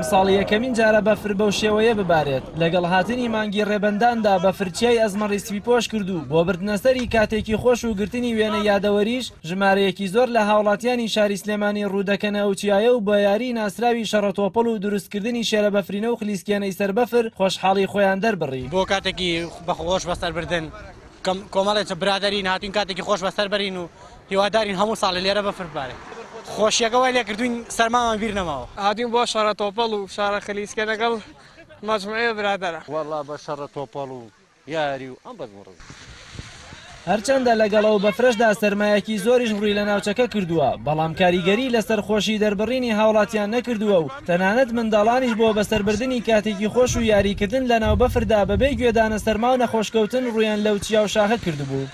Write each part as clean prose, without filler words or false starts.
ساڵی یەکەمین جارە بەفر بەو شێوەیە ببارێت لەگەڵ هاتنی مانگی ڕێبەنداندا بەفرچیای ئەزمەڕی سپیپۆش کردو بۆ بردنەسەری کاتێکی خۆش و گرتنی وێنە یادەوەریش ژمارەیەکی زۆر لە هاوڵاتیانی شاری سلێمانی ڕوودەکەنە ئەو چیایە و بە یاری ناسراوی شەڕەتۆپەڵ و دروستکردنی شێرە بەفرینە و خلیسکێنەی سەر بەفر خۆشحاڵی خۆیان دەربڕی بۆ کاتێکی بەخۆش بەسەر بردن کۆمەڵێک برادەرین هاتین کاتێکی خۆش بەسەر بەرین و هیوادارین هەموو ساڵ لێرە بەفر ببارێت. خۆشیەکەوای لێکردوین سەرمامان بیر نەماوە. هاتین بۆ شەڕە تۆپەڵ و شارە خلیسکە لەگەڵ مەجموعەیە برادەرە. وەڵا بە شەڕە تۆپەڵ و یاری و ئەم بەزمڕ. هەرچەندە لەگەڵەوە بەفرەشدا سەرمایەکی زۆریش ڕووی لە ناوچەکە کردووە بەڵام کاریگەری لەسەر خۆشی دەربڕینی هاوڵاتیان نەکردووە و تەنانەت منداڵانیش بۆ بەسەربردننی کاتێکی خۆش و یاریکردن لە ناو بەفردا بەبێ گوێدانە سەرما و نەخۆشکەوتن ڕویان لەو چیا و شاخە کردبوو.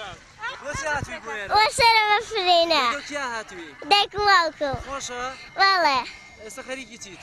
وەسەرە بەفرینە دەکوڵاوکە خۆشە؟ بەڵێ ئێستا خەریکی چیت؟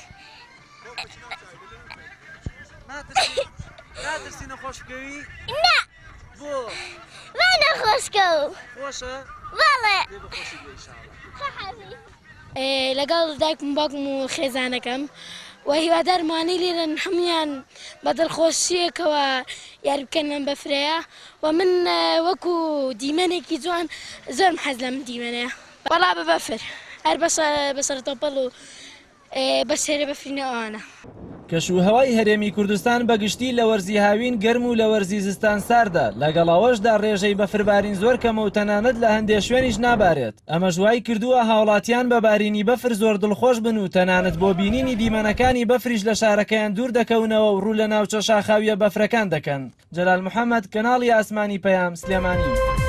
ناترسی نەخۆشکەوی؟ نا بۆ؟ با نەخۆشکەو خۆشە؟ بەڵێ دێ بەخۆشی بێ ئینشاڵڵا. لەگەڵ دایکم باوکم و خێزانەکەم و هیوادارمانەی لێرەن هەمویان بە دڵخۆشیەکەوە یاری بکەن لەم بەفرەیە و من وەکو دیمەنێکی جوان زۆرم حەز لەم دیمەنەیە. وەڵا بە بەفر هەر بەسەر تۆپەڵ و بە شێرە بەفرینە ئەوانە. کەشوهەوای هەرێمی کوردستان بەگشتی لە وەرزی هاوین گەرم و لە وەرزی زستان ساردا لەگەڵەوەشدا ڕێژەی بەفربارین زۆر کەمە و تەنانەت لە هەندێک شوێنیش نابارێت. ئەمە ژوای کردووە هاوڵاتیان بە بارینی بەفر زۆر دڵخۆش بن و تەنانەت بۆ بینینی دیمەنەکانی بەفریش لە شارەکەیان دوور دەکەونەوە و ڕوو لە ناوچە شاخاویە بەفرەکان دەکەن. جەلال محەممەد کەناڵی ئاسمانی پەیام سلێمانی.